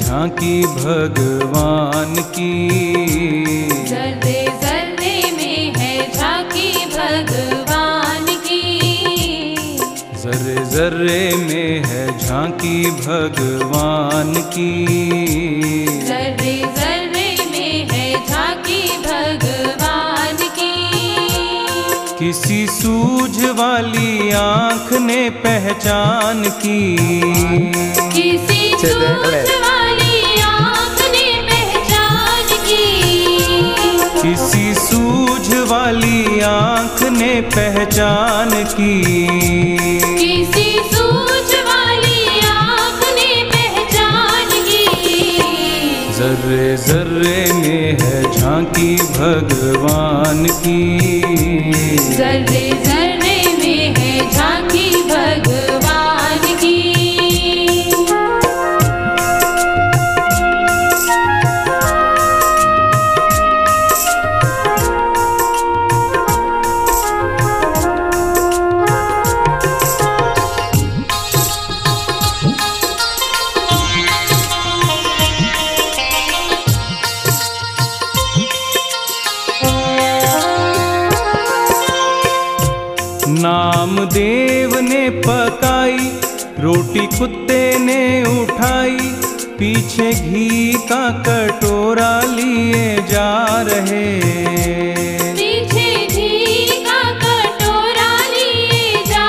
झांकी भगवान की। जर्रे जर्रे में है झांकी भगवान की। जर्रे जर्रे में है झांकी भगवान की। जर्रे जर्रे में है झांकी भगवान की। किसी सूझ वाली आँख ने पहचान की। किसी सूझ वाली आँख ने पहचान की। किसी सूझ वाली आँख ने पहचान की। किसी सूझ वाली आँख ने पहचान की। जर्रे जर्रे में है झांकी भगवान की। जर्रे जर्रे में है झांकी भगवान की। नामदेव ने पकाई रोटी, कुत्ते ने उठाई, पीछे घी का कटोरा लिए जा रहे। पीछे घी का कटोरा लिए जा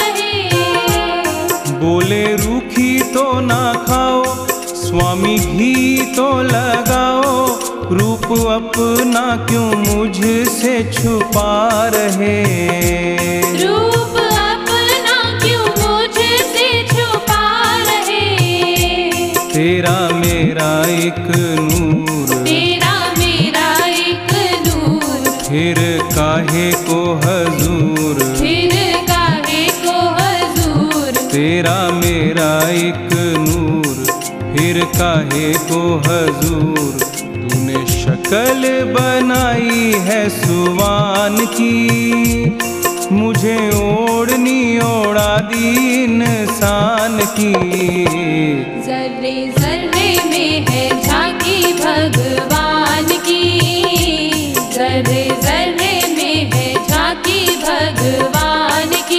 रहे। बोले रूखी तो ना खाओ, स्वामी घी तो लगाओ, रूप अपना क्यों मुझसे छुपा रहे। रूप अपना क्यों मुझसे छुपा रहे। तेरा मेरा एक नूर, तेरा मेरा एक नूर, फिर काहे को हजूर। फिर काहे को हजूर। तेरा मेरा एक नूर, फिर काहे को हजूर। तूने शक्ल बनाई है सुवान की, मुझे ओढ़नी ओढ़ा दी इंसान की। जर्रे जर्रे में है झांकी भगवान की। जर्रे जर्रे में है झांकी भगवान की।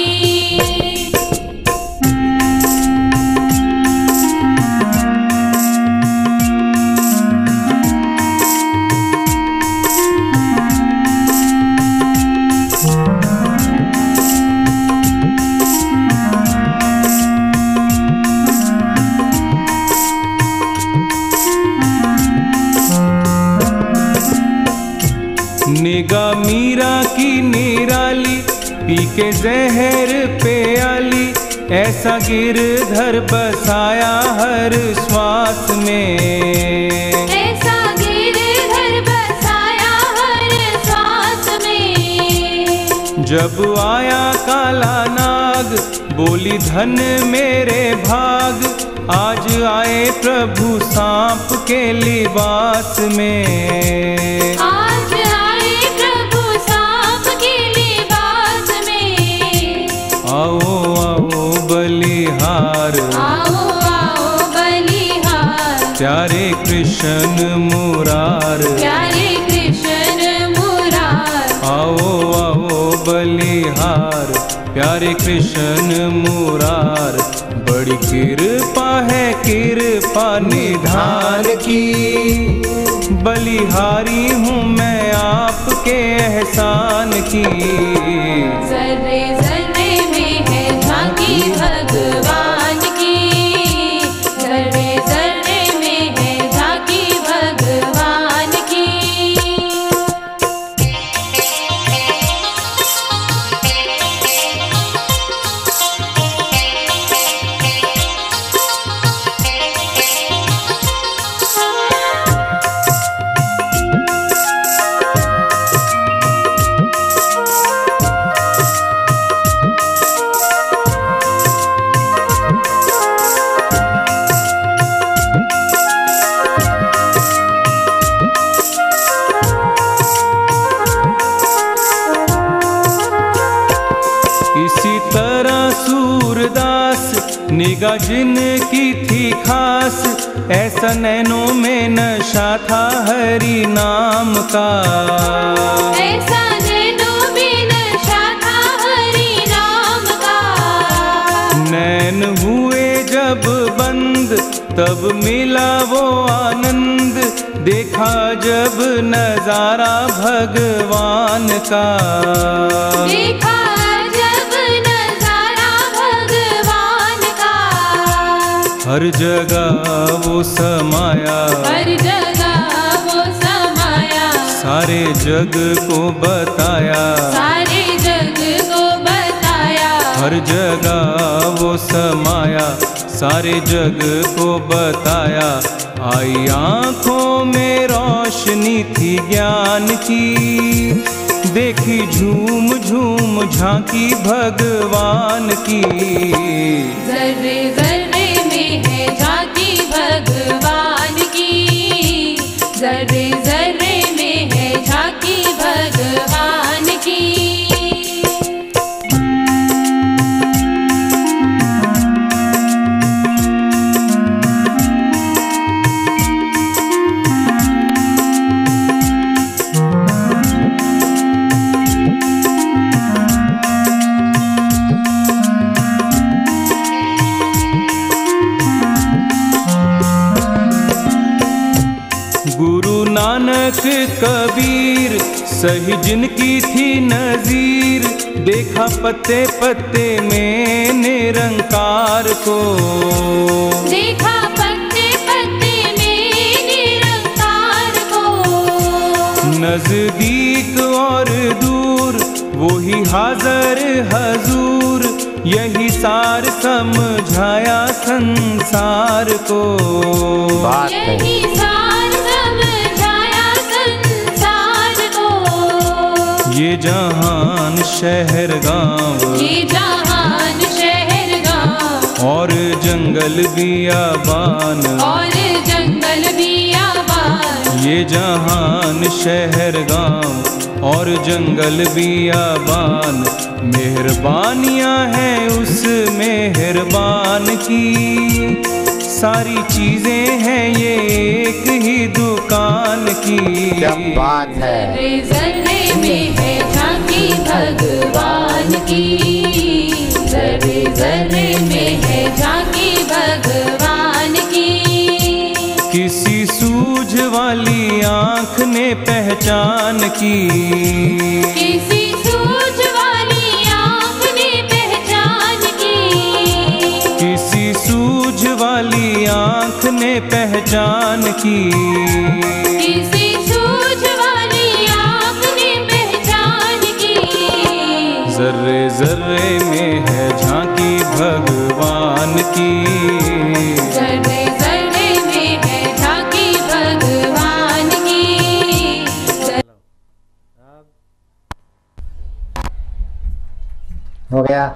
निगाह मीरा की निराली, पी के जहर पे आली, ऐसा गिरधर बसाया हर श्वास में। ऐसा गिरधर बसाया हर श्वास में। जब आया काला नाग, बोली धन मेरे भाग, आज आए प्रभु सांप के लिबास में। आज आए प्रभु सांप के लिबास में। आओ आओ बलिहार, आओ आओ बलिहार, प्यारे कृष्ण मुरार। प्यारे कृष्ण मुरार। आओ आओ बलिहार, प्यारे कृष्ण मुरार। बड़ी कृपा है कृपा निधान की, बलिहारी हूँ मैं आपके एहसान की। जर्रे जर्रे में है झांकी भगवान की। जर्रे जर्रे में है झांकी भगवान की। निगाह जिनकी थी खास, ऐसा नैनों में नशा था हरि नाम का। ऐसा नैनों में नशा था हरि नाम का। नैन हुए जब बंद तब मिला वो आनंद, देखा जब नजारा भगवान का। देखा जब नजारा भगवान का। हर जगह वो समाया, हर जगह वो समाया। सारे जग को बताया, सारे जग को बताया। हर जगह वो समाया, सारे जग को बताया। आई आँखों में रोशनी थी ज्ञान की, देखी झूम झूम झांकी भगवान की। जर्रे जर्रे में है झांकी भगवान की। जर्रे जर्रे में है झांकी भगवान की। गुरु नानक कबीर सही जिनकी थी नजीर, देखा पत्ते पत्ते में निरंकार को। देखा पत्ते पत्ते में निरंकार को। नजदीक और दूर वही हाजर हजूर, यही सार समझाया संसार को। यही सार समझाया संसार को। ये जहान शहर गांव, ये जहान शहर गांव। और जंगल बियाबान, और जंगल बियाबान। ये जहान शहर गांव और जंगल बियाबान। मेहरबानियां हैं उस मेहरबान की, सारी चीजें हैं ये एक ही दुकान की। क्या बात है। जर्रे जर्रे में है झांकी भगवान की। जर्रे जर्रे में है झांकी भगवान की। किसी सूझ वाली आंख ने पहचान की, किसी सूझ वाली आंख ने पहचान की। किसी सूझ वाली आंख ने पहचान की। किसी सूझ वाली आंख ने पहचान की। जर्रे जर्रे में है झांकी भगवान की। जर्रे जर्रे में है झांकी भगवान की। हो गया।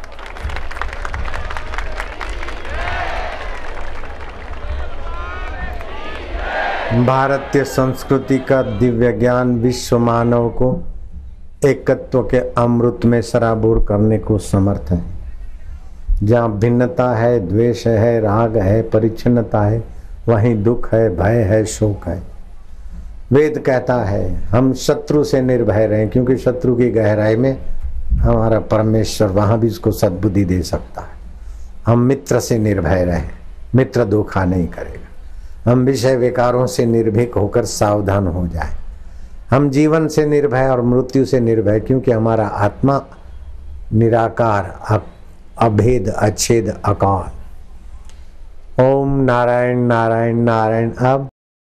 भारतीय संस्कृति का दिव्य ज्ञान विश्व मानव को एकत्व के अमृत में सराबोर करने को समर्थ है। जहाँ भिन्नता है, द्वेष है, राग है, परिच्छिन्नता है, वहीं दुख है, भय है, शोक है। वेद कहता है हम शत्रु से निर्भय रहें, क्योंकि शत्रु की गहराई में हमारा परमेश्वर वहां भी उसको सद्बुद्धि दे सकता है। हम मित्र से निर्भय रहें, मित्र धोखा नहीं करेगा। हम विषय विकारों से निर्भीक होकर सावधान हो जाए। हम जीवन से निर्भय और मृत्यु से निर्भय, क्योंकि हमारा आत्मा निराकार, अभेद, अच्छेद, अकाल। ओम नारायण नारायण नारायण। अब